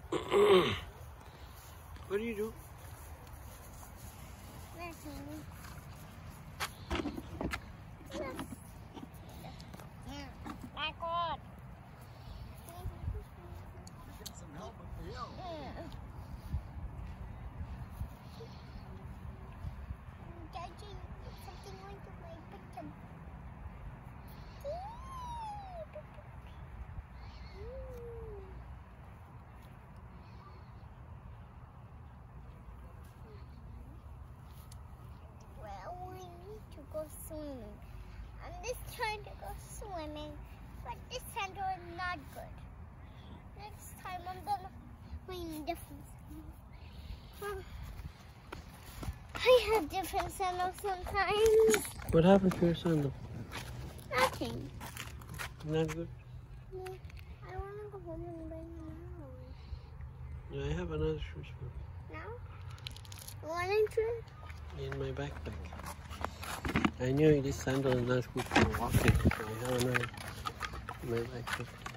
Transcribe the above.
What do you do? Nothing. My God. Get some help with the hill. Judging something went to my picture. Well, we need to go swimming. I'm just trying to go swimming, but this center is not good. Next time I'm gonna find different. I have different sandals sometimes. What happened to your sandal? Nothing. Not good? I want to go home and bring them out. Yeah, I have another shoes for you. Now? One inch? In my backpack. I knew this sandal is not good for walking, so I have another in my backpack.